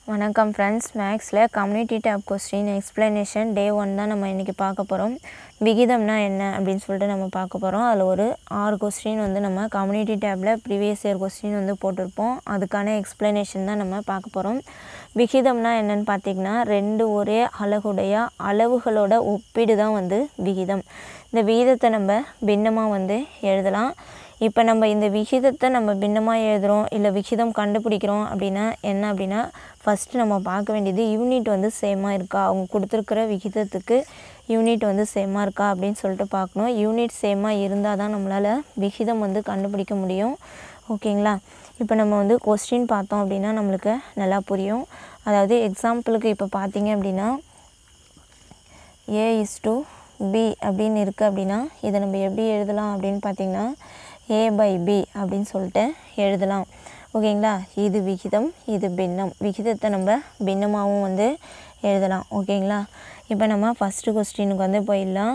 வணக்கம் ஃப்ரெண்ட்ஸ், மேக்ஸில் community tab question explanation day 1 தான் நம்ம இன்றைக்கி பார்க்க போகிறோம். விகிதம்னா என்ன அப்படின்னு சொல்லிட்டு நம்ம பார்க்க போகிறோம். அதில் ஒரு 6 கொஸ்டின் வந்து நம்ம கம்யூனிட்டி டேப்பில் ப்ரீவியஸ் இயர் கொஸ்டின் வந்து போட்டிருப்போம். அதுக்கான எக்ஸ்ப்ளனேஷன் தான் நம்ம பார்க்க போகிறோம். விகிதம்னா என்னென்னு பார்த்திங்கன்னா, ரெண்டு ஒரே அலகுடைய அளவுகளோட ஒப்பீடு தான் வந்து விகிதம். இந்த விகிதத்தை நம்ம பின்னமாக வந்து எழுதலாம். இப்போ நம்ம இந்த விகிதத்தை நம்ம பின்னமாக எழுதுகிறோம், இல்லை விகிதம் கண்டுபிடிக்கிறோம் அப்படின்னா என்ன அப்படின்னா, ஃபஸ்ட்டு நம்ம பார்க்க வேண்டியது யூனிட் வந்து சேமாக இருக்கா, அவங்க கொடுத்துருக்குற விகிதத்துக்கு யூனிட் வந்து சேமாக இருக்கா அப்படின்னு சொல்லிட்டு பார்க்கணும். யூனிட் சேமாக இருந்தால் தான் நம்மளால் விகிதம் வந்து கண்டுபிடிக்க முடியும். ஓகேங்களா? இப்போ நம்ம வந்து கொஸ்டின் பார்த்தோம் அப்படின்னா நம்மளுக்கு நல்லா புரியும். அதாவது எக்ஸாம்பிளுக்கு இப்போ பார்த்தீங்க அப்படின்னா A/B அப்படின்னு இருக்குது அப்படின்னா இதை நம்ம எப்படி எழுதலாம் அப்படின்னு பார்த்திங்கன்னா A/B அப்படின்னு சொல்லிட்டு எழுதலாம். ஓகேங்களா? இது விகிதம், இது பின்னம். விகிதத்தை நம்ம பின்னமாகவும் வந்து எழுதலாம். ஓகேங்களா? இப்போ நம்ம ஃபஸ்ட்டு கொஸ்டினுக்கு வந்து போயிடலாம்.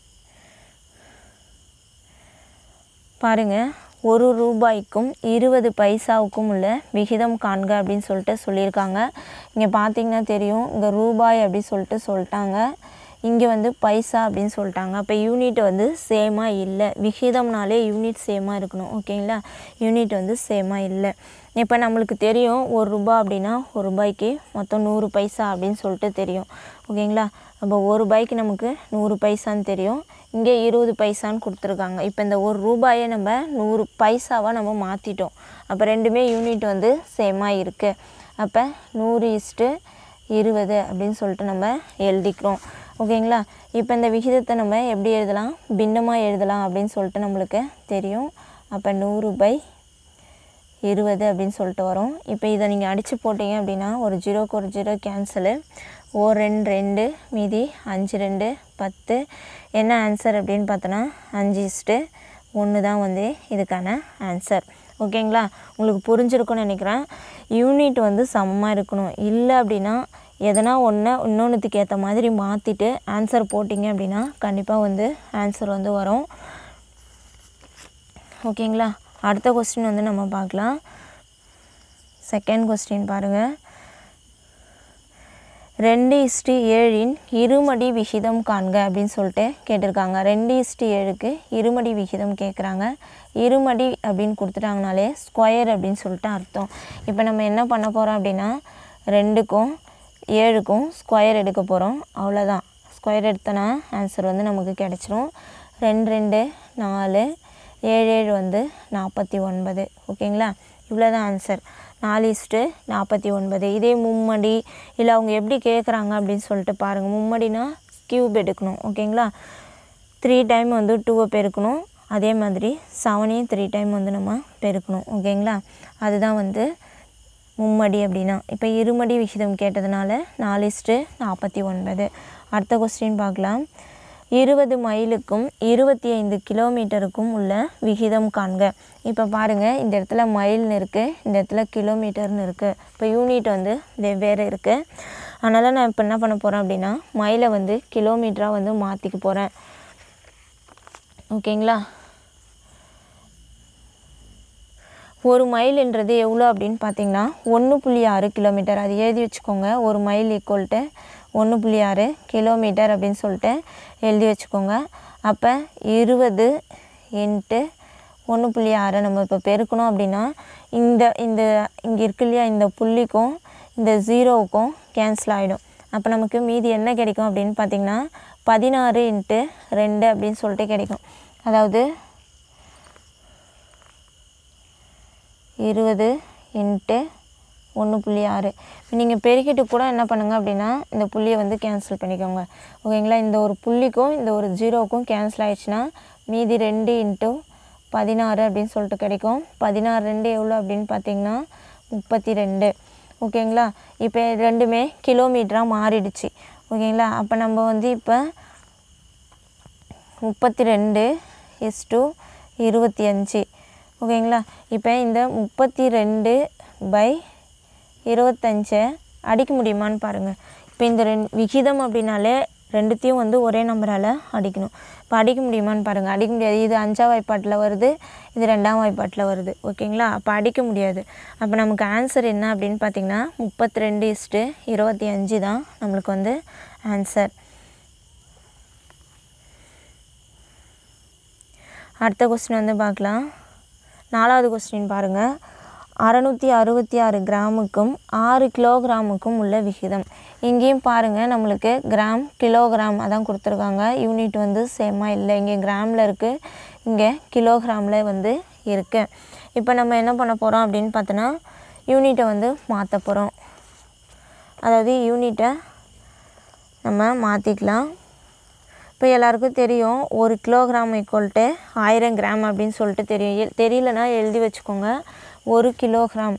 பாருங்கள், 1 ரூபாய்க்கும் 20 பைசாவுக்கும் உள்ள விகிதம் காண்க அப்படின்னு சொல்லிட்டு சொல்லியிருக்காங்க. இங்கே பார்த்தீங்கன்னா தெரியும், இங்கே ரூபாய் அப்படின்னு சொல்லிட்டாங்க, இங்கே வந்து பைசா அப்படின்னு சொல்லிட்டாங்க. அப்போ யூனிட் வந்து சேமாக இல்லை. விகிதம்னாலே யூனிட் சேமாக இருக்கணும். ஓகேங்களா? யூனிட் வந்து சேமாக இல்லை. இப்போ நம்மளுக்கு தெரியும் 1 ரூபா அப்படின்னா 1 ரூபாய்க்கு மொத்தம் 100 பைசா அப்படின்னு சொல்லிட்டு தெரியும். ஓகேங்களா? அப்போ 1 ரூபாய்க்கு நமக்கு 100 பைசான்னு தெரியும். இங்கே 20 பைசான்னு கொடுத்துருக்காங்க. இப்போ இந்த 1 ரூபாயை நம்ம 100 பைசாவாக நம்ம மாற்றிட்டோம். அப்போ ரெண்டுமே யூனிட் வந்து சேமாக இருக்குது. அப்போ 100:20 அப்படின்னு சொல்லிட்டு நம்ம எழுதிக்கிறோம். ஓகேங்களா? இப்போ இந்த விகிதத்தை நம்ம எப்படி எழுதலாம், பின்னமாக எழுதலாம் அப்படின்னு சொல்லிட்டு நம்மளுக்கு தெரியும். அப்போ 100/20 அப்படின்னு சொல்லிட்டு வரும். இப்போ இதை நீங்கள் அடித்து போட்டிங்க அப்படின்னா ஒரு 0க்கு ஒரு 0 கேன்சலு, 2 மீதி 5 10. என்ன ஆன்சர் அப்படின்னு பார்த்தோன்னா 5:1 தான் வந்து இதுக்கான ஆன்சர். ஓகேங்களா? உங்களுக்கு புரிஞ்சிருக்குன்னு நினைக்கிறேன். யூனிட் வந்து சமமாக இருக்கணும். இல்லை அப்படின்னா எதனா ஒன்று இன்னொன்றுத்துக்கு ஏற்ற மாதிரி மாற்றிட்டு ஆன்சர் போட்டிங்க அப்படின்னா கண்டிப்பாக வந்து ஆன்சர் வந்து வரும். ஓகேங்களா? அடுத்த கொஸ்டின் வந்து நம்ம பார்க்கலாம். செகண்ட் கொஸ்டின் பாருங்கள். 2:7 இருமடி விகிதம் காண்க அப்படின்னு சொல்லிட்டு கேட்டிருக்காங்க. 2:7க்கு இருமடி விகிதம் கேட்குறாங்க. இருமடி அப்படின்னு கொடுத்துட்டாங்கனாலே ஸ்கொயர் அப்படின்னு சொல்லிட்டு அர்த்தம். இப்போ நம்ம என்ன பண்ண போகிறோம் அப்படின்னா 2க்கும் 7க்கும் ஸ்கொயர் எடுக்க போகிறோம். அவ்வளோதான். ஸ்கொயர் எடுத்தோன்னா ஆன்சர் வந்து நமக்கு கிடச்சிரும். 2 4 7 வந்து 49. ஓகேங்களா? இவ்வளோ தான் ஆன்சர். 4:49. இதே மும்மடி இல்லை அவங்க எப்படி கேட்குறாங்க அப்படின்னு சொல்லிட்டு பாருங்கள். மும்மடினா க்யூப் எடுக்கணும். ஓகேங்களா? 3 டைம் வந்து 2 பெருக்கணும். அதே மாதிரி 7ஐயும் 3 டைம் வந்து நம்ம பெருக்கணும். ஓகேங்களா? அதுதான் வந்து மும்மடி அப்படின்னா. இப்போ இருமடி விகிதம் கேட்டதுனால 4:49. அடுத்த கொஸ்டின் பார்க்கலாம். 20 மைலுக்கும் 25 கிலோமீட்டருக்கும் உள்ள விகிதம் காண்க. இப்போ பாருங்கள், இந்த இடத்துல மைல்னு இருக்குது, இந்த இடத்துல கிலோமீட்டர்னு இருக்குது. இப்போ யூனிட் வந்து வெவ்வேறு இருக்குது. அதனால் நான் இப்போ என்ன பண்ண போகிறேன் அப்படின்னா மைலை வந்து கிலோமீட்டராக வந்து மாற்றிக்க போகிறேன். ஓகேங்களா? 1 மைல்ன்றது எவ்வளோ அப்படின்னு பார்த்தீங்கன்னா 1.6 கிலோமீட்டர். அது எழுதி வச்சுக்கோங்க. 1 மைல் ஈக்குவல்ட்டு 1.6 கிலோமீட்டர் அப்படின்னு சொல்லிட்டு எழுதி வச்சுக்கோங்க. அப்போ 20 × 1.6 நம்ம இப்போ பெருக்கணும் அப்படின்னா இங்கே இருக்கு இல்லையா, இந்த புள்ளிக்கும் இந்த 0க்கும் கேன்சல் ஆகிடும். அப்போ நமக்கு மீதி என்ன கிடைக்கும் அப்படின்னு பார்த்திங்கன்னா 16 × 2 அப்படின்னு சொல்லிட்டு கிடைக்கும். அதாவது 20 × 1.6. நீங்கள் பெருக்கிட்டு கூட என்ன பண்ணுங்கள் அப்படின்னா இந்த புள்ளியை வந்து கேன்சல் பண்ணிக்கோங்க. ஓகேங்களா? இந்த ஒரு புள்ளிக்கும் இந்த ஒரு 0க்கும் கேன்சல் ஆகிடுச்சுன்னா மீதி 2 × 16 அப்படின்னு சொல்லிட்டு கிடைக்கும். 16 எவ்வளோ அப்படின்னு பார்த்தீங்கன்னா 32. ஓகேங்களா? இப்போ ரெண்டுமே கிலோமீட்டராக மாறிடுச்சு. ஓகேங்களா? அப்போ நம்ம வந்து இப்போ 32:25. ஓகேங்களா? இப்போ இந்த 32/25 அடிக்க முடியுமான்னு பாருங்கள். இப்போ இந்த விகிதம் அப்படின்னாலே ரெண்டுத்தையும் வந்து ஒரே நம்பரால் அடிக்கணும். இப்போ அடிக்க முடியுமான்னு பாருங்கள். அடிக்க முடியாது. இது 5ஆம் வாய்ப்பாட்டில் வருது, இது 2ஆம் வாய்ப்பாட்டில் வருது. ஓகேங்களா? அப்போ அடிக்க முடியாது. அப்போ நமக்கு ஆன்சர் என்ன அப்படின்னு பார்த்திங்கன்னா 32:25 தான் நம்மளுக்கு வந்து ஆன்சர். அடுத்த கொஸ்டின் வந்து பார்க்கலாம். 4வது கொஸ்டின் பாருங்கள். 666 கிராமுக்கும் 6 கிலோகிராமுக்கும் உள்ள விகிதம். இங்கேயும் பாருங்கள், நம்மளுக்கு கிராம் கிலோகிராம் அதான் கொடுத்துருக்காங்க. யூனிட் வந்து சேமாக இல்லை. இங்கே கிராமில் இருக்குது, இங்கே கிலோகிராமில் வந்து இருக்குது. இப்போ நம்ம என்ன பண்ண போகிறோம் அப்படின்னு பார்த்தோன்னா யூனிட்டை வந்து மாற்ற போகிறோம். அதாவது யூனிட்டை நம்ம மாற்றிக்கலாம். இப்போ எல்லாருக்கும் தெரியும் 1 கிலோகிராம் ஈக்குவல் டு 1000 கிராம் அப்படின்னு சொல்லிட்டு தெரியும். தெரியலனா எழுதி வச்சுக்கோங்க. 1 கிலோகிராம்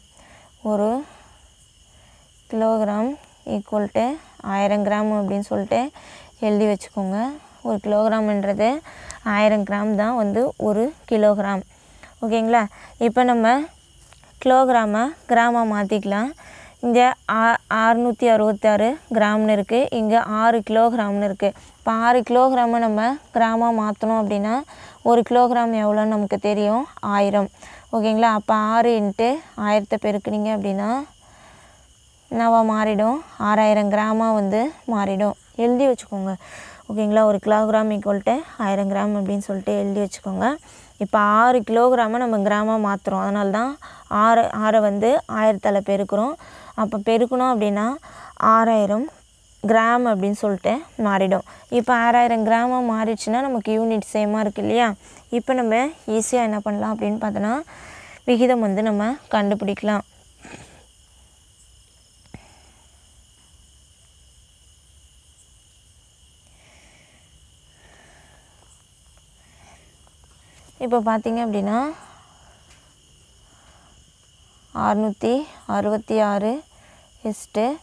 ஈக்குவல் டு 1000 கிராம் அப்படின்னு சொல்லிட்டு எழுதி வச்சுக்கோங்க. 1 கிலோகிராம்ன்றது 1000 கிராம் தான் வந்து 1 கிலோகிராம். ஓகேங்களா? இப்போ நம்ம கிலோகிராமை கிராமாக மாற்றிக்கலாம். இங்கே 666 கிராம்னு இருக்குது, இங்கே 6 கிலோகிராம்னு இருக்குது. இப்போ 6 கிலோகிராமை நம்ம கிராமாக மாற்றணும் அப்படின்னா 1 கிலோகிராம் எவ்வளோன்னு நமக்கு தெரியும், 1000. ஓகேங்களா? அப்போ 6 × 1000 பெருக்குனீங்க அப்படின்னா என்னவா மாறிடும், 6000 கிராமாக வந்து மாறிடும். எழுதி வச்சுக்கோங்க. ஓகேங்களா? 1 கிலோகிராம் ஈக்குவல் டு 1000 கிராம் அப்படின்னு சொல்லிட்டு எழுதி வச்சுக்கோங்க. இப்போ 6 கிலோகிராமை நம்ம கிராமாக மாற்றுறோம். அதனால தான் 6 வந்து 1000ஆல் பெருக்கிறோம். அப்போ பெருக்கணும் அப்படின்னா 6000 கிராம் அப்படின்னு சொல்லிட்டு மாறிடும். இப்போ 6000 கிராமாக மாறிடுச்சுன்னா நமக்கு யூனிட் சேமாக இருக்குது இல்லையா? இப்போ நம்ம ஈஸியாக என்ன பண்ணலாம் அப்படின்னு பார்த்தோன்னா விகிதம் வந்து நம்ம கண்டுபிடிக்கலாம். இப்போ பார்த்திங்க அப்படின்னா 666 =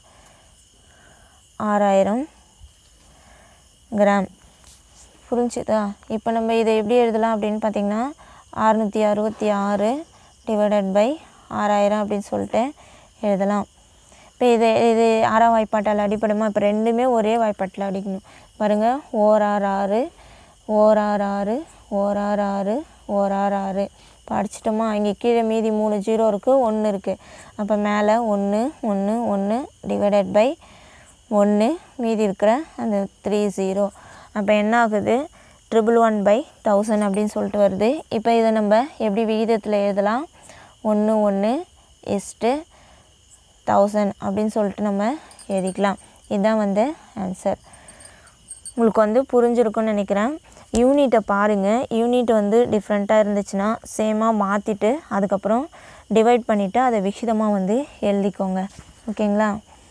6000 கிராம். புரிஞ்சுதா? இப்போ நம்ம இதை எப்படி எழுதலாம் அப்படின்னு பார்த்திங்கன்னா 666 / 6000 அப்படின்னு சொல்லிட்டு எழுதலாம். இப்போ இது 6ஆம் வாய்ப்பாட்டால் அடிப்படைமா? இப்போ ரெண்டுமே ஒரே வாய்ப்பாட்டில் அடிக்கணும். பாருங்கள், ஓரார் 6 ஓரார் 6 ஓரார் 6 ஓரார் 6. இப்போ அடிச்சிட்டோமா? இங்கே கீழே மீதி 3 0 இருக்குது, 1 இருக்குது. அப்போ மேலே 1 1 1 / 1 மீதி இருக்கிற அந்த 30. அப்போ என்ன ஆகுது, 111/1000 அப்படின்னு சொல்லிட்டு வருது. இப்போ இதை நம்ம எப்படி விகிதத்தில் எழுதலாம், 1 1 1000 அப்படின்னு சொல்லிட்டு நம்ம எழுதிக்கலாம். இதுதான் வந்து ஆன்சர். உங்களுக்கு வந்து புரிஞ்சிருக்குன்னு நினைக்கிறேன். யூனிட்டை பாருங்கள். யூனிட் வந்து டிஃப்ரெண்ட்டாக இருந்துச்சுன்னா சேமாக மாற்றிட்டு அதுக்கப்புறம் டிவைட் பண்ணிவிட்டு அதை விகிதமாக வந்து எழுதிக்கோங்க. ஓகேங்களா?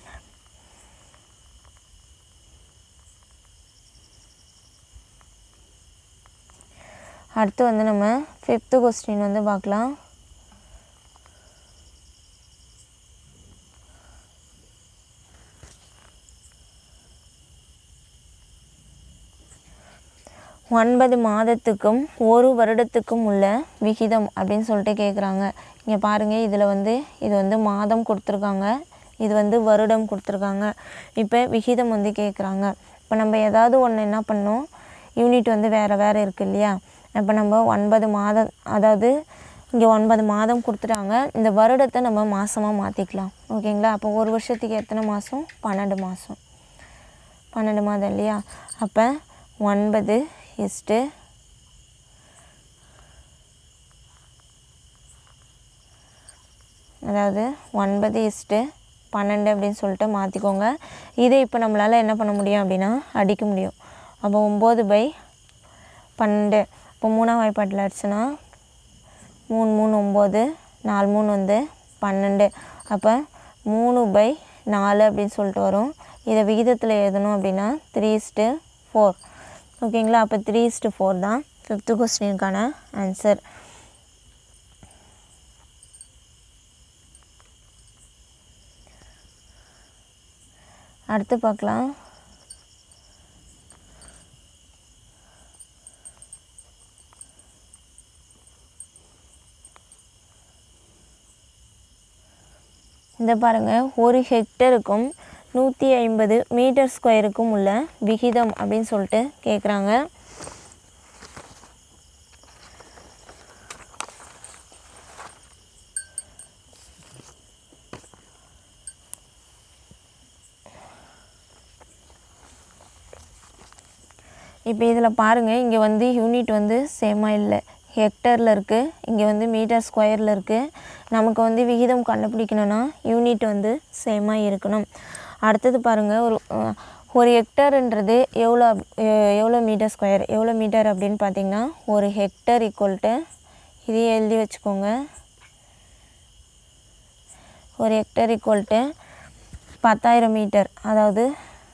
அடுத்து வந்து நம்ம 5th கொஸ்டின் வந்து பார்க்கலாம். ஒன்பது மாதத்துக்கும் 1 வருடத்துக்கும் உள்ள விகிதம் அப்படின்னு சொல்லிட்டு கேட்குறாங்க. இங்கே பாருங்கள், இதில் வந்து இது வந்து மாதம் கொடுத்துருக்காங்க, இது வந்து வருடம் கொடுத்துருக்காங்க. இப்போ விகிதம் வந்து கேட்குறாங்க. இப்போ நம்ம ஏதாவது ஒன்று என்ன பண்ணணும், யூனிட் வந்து வேறு இருக்குது இல்லையா? இப்போ நம்ம 9 மாதம், அதாவது இங்கே 9 மாதம் கொடுத்துட்டாங்க. இந்த வருடத்தை நம்ம மாதமாக மாற்றிக்கலாம். ஓகேங்களா? அப்போ ஒரு வருஷத்துக்கு எத்தனை மாதம், 12 மாதம், 12 மாதம் இல்லையா? அப்போ 9 அதாவது 9:12 அப்படின்னு சொல்லிட்டு மாற்றிக்கோங்க. இதை இப்போ நம்மளால் என்ன பண்ண முடியும் அப்படின்னா அடிக்க முடியும். அப்போ 9/12. இப்போ 3ஆம் வாய்ப்பாட்டில் அடிச்சுன்னா 3 3 9 4 3 வந்து 12. அப்போ 3/4 அப்படின்னு சொல்லிட்டு வரும். இதை விகிதத்தில் எழுதணும் அப்படின்னா 3:4. ஓகேங்களா? அப்போ 3:4 தான் 5th கொஸ்டினுக்கான ஆன்சர். அடுத்து பார்க்கலாம். இந்த பாருங்கள், 1 ஹெக்டருக்கும் 150 மீட்டர் ஸ்கொயருக்கும் உள்ள விகிதம் அப்படின்னு சொல்லிட்டு கேட்குறாங்க. இப்போ இதில் பாருங்கள், இங்கே வந்து யூனிட் வந்து சேமாக இல்லை, ஹெக்டரில் இருக்குது, இங்கே வந்து மீட்டர் ஸ்கொயரில் இருக்குது. நமக்கு வந்து விகிதம் கண்டுபிடிக்கணும்னா யூனிட் வந்து சேமாக இருக்கணும். அடுத்தது பாருங்கள், ஒரு ஹெக்டர்ன்றது எவ்வளோ மீட்டர் ஸ்கொயர், எவ்வளோ மீட்டர் அப்படின்னு பார்த்தீங்கன்னா, ஒரு ஹெக்டர் ஈக்குவல் டு, இதையே எழுதி வச்சுக்கோங்க, ஒரு ஹெக்டர் ஈக்குவல் டு 10,000 மீட்டர். அதாவது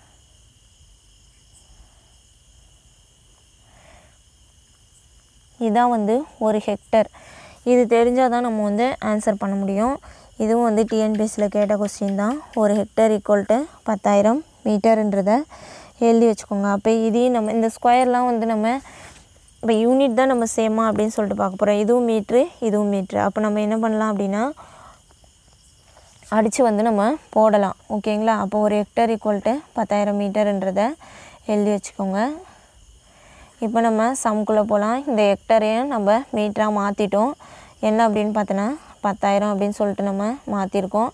இதான் வந்து ஒரு ஹெக்டர். இது தெரிஞ்சால் தான் நம்ம வந்து ஆன்சர் பண்ண முடியும். இதுவும் வந்து டிஎன்பிஎஸ்சியில் கேட்ட கொஸ்டின் தான். ஒரு ஹெக்டர் ஈக்குவல் டு 10,000 மீட்டர்ன்றதை எழுதி வச்சுக்கோங்க. அப்போ இதையும் நம்ம இந்த ஸ்கொயர்லாம் வந்து நம்ம இப்போ யூனிட் தான் நம்ம சேமா அப்படின்னு சொல்லிட்டு பார்க்க போகிறோம். இதுவும் மீட்ரு, இதுவும் மீட்ரு. அப்போ நம்ம என்ன பண்ணலாம் அப்படின்னா அடித்து வந்து நம்ம போடலாம். ஓகேங்களா? அப்போ ஒரு ஹெக்டர் ஈக்குவல் டு 10,000 மீட்டர்ன்றதை எழுதி வச்சுக்கோங்க. இப்போ நம்ம சம்குள்ளே போகலாம். இந்த ஹெக்டரையும் நம்ம மீட்டராக மாற்றிட்டோம். என்ன அப்படின்னு பார்த்தோன்னா 10,000 அப்படின்னு சொல்லிட்டு நம்ம மாற்றிருக்கோம்.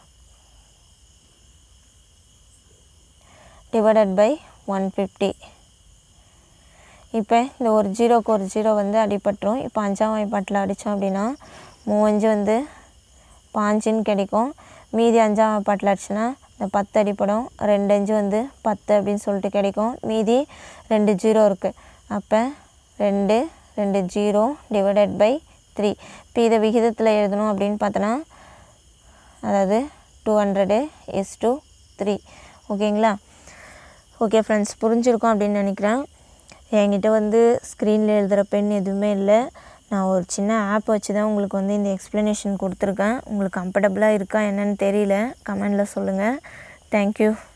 Divided by 150. இப்போ இந்த ஒரு ஜீரோக்கு ஒரு ஜீரோ வந்து அடிபட்டுரும். இப்போ 5ஆம் வாய்ப்பாட்டில் அடித்தோம் அப்படின்னா 3 வந்து 5 கிடைக்கும். மீதி 5ஆம் வாய்ப்பாட்டில் அடிச்சுன்னா இந்த 10 அடிப்படும். 2 5 வந்து 10 அப்படின்னு சொல்லிட்டு கிடைக்கும். மீதி 2 ஜீரோ இருக்குது. அப்போ 2 2 0 டிவைடட் பை 3. இப்போ இதை விகிதத்தில் எழுதணும் அப்படின்னு பார்த்தோன்னா அதாவது 200:3. ஓகேங்களா? ஓகே ஃப்ரெண்ட்ஸ், புரிஞ்சிருக்கோம் அப்படின்னு நினைக்கிறேன். என்கிட்ட வந்து ஸ்க்ரீனில் எழுதுகிற பென் எதுவுமே இல்லை. நான் ஒரு சின்ன ஆப் வச்சு தான் உங்களுக்கு வந்து இந்த எக்ஸ்ப்ளனேஷன் கொடுத்துருக்கேன். உங்களுக்கு கம்ஃபர்டபுளாக இருக்கா என்னன்னு தெரியல, கமெண்டில் சொல்லுங்கள். தேங்க்யூ.